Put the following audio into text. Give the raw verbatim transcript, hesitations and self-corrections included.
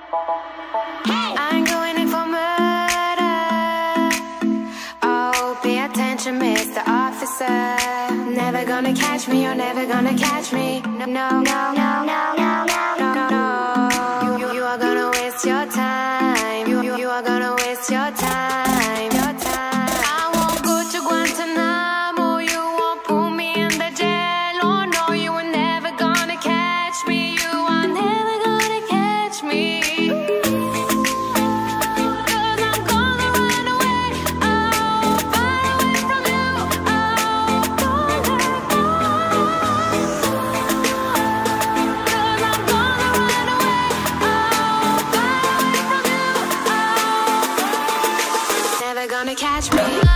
I'm going in for murder. Oh, pay attention, Mister Officer. Never gonna catch me, you're never gonna catch me. No, no, no, no, no, no, no, no, no. You, you, you are gonna waste your time. You, you, you are gonna waste your time. Your time. I won't go to Guantanamo. You won't put me in the jail. Oh no, you are never gonna catch me. You are never gonna catch me. Gonna catch me.